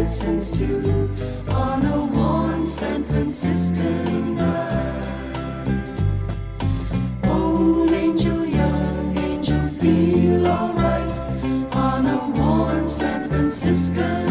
listens to on a warm San Franciscan night. Old angel, young angel, feel alright on a warm San Franciscan